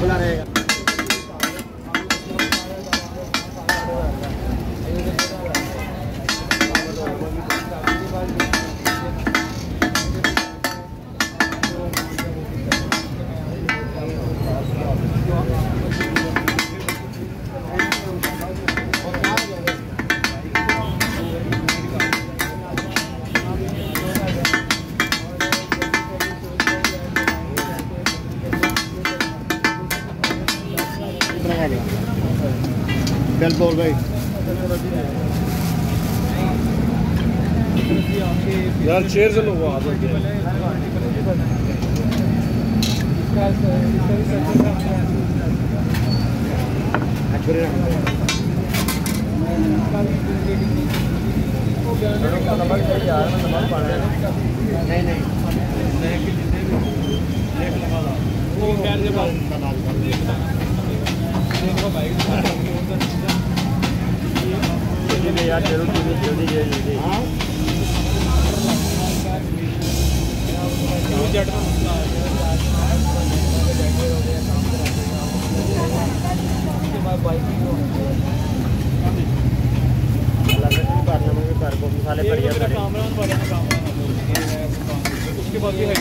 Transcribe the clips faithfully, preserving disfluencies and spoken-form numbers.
खुला रहेगा। चल बोल भाई यार शेर से लोग आ नहीं नहीं यार जरूर जल्दी जल्दी मसाले बढ़िया उसके बाद भी है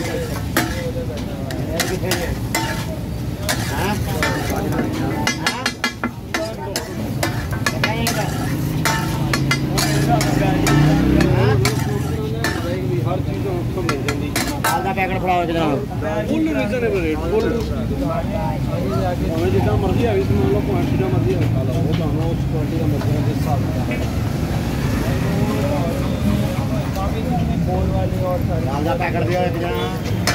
हर चीज़ आपको मिल जाएगी। आधा पैकेट फड़ाओ जनाब फुल रीजनेबल रेट फुल हमें जितना मर्जी है इसमें मतलब क्वांटिटी का मर्जी है खा लो वो तो हमें उस क्वांटिटी का मर्जी है जिस हिसाब से आधा पैकेट दिया जनाब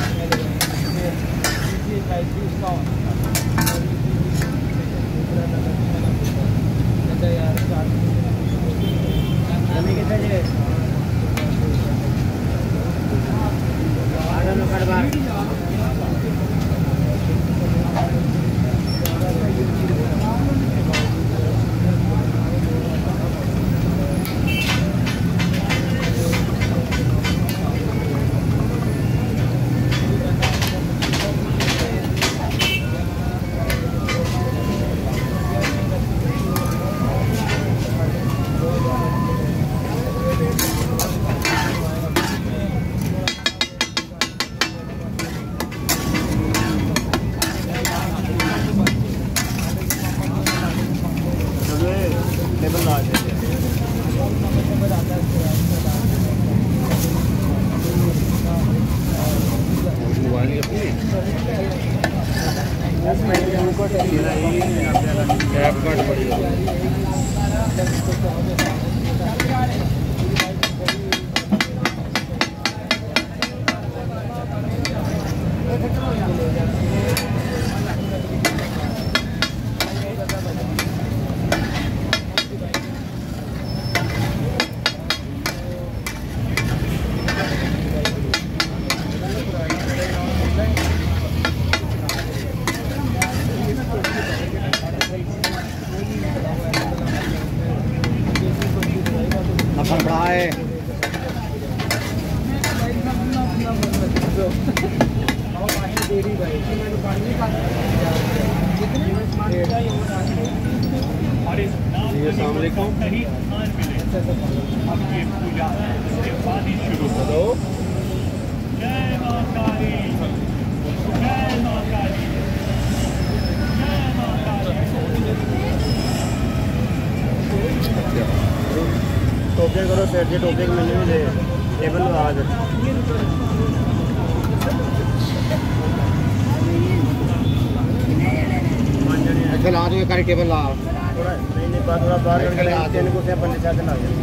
कैप कट बढ़िया बढ़ाए टोपे करो सेठ जी टोपे के मेन्यू दे टेबल आज अच्छा ला दो एक टेबल ला थोड़ा नहीं नहीं थोड़ा बाहर करके ला तीन को से पन्ने चार दिन आ गए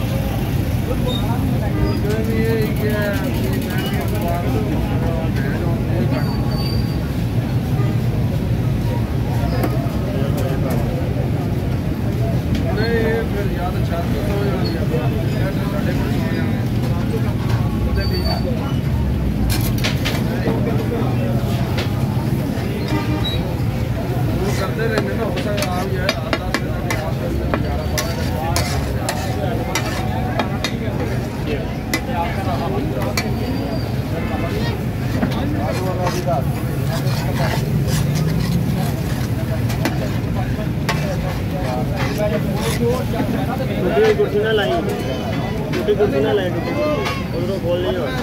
Yeah. टूटी कुर्सी ना ले टूटी उधरों खोल नहीं हो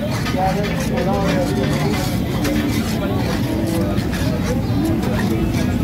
क्या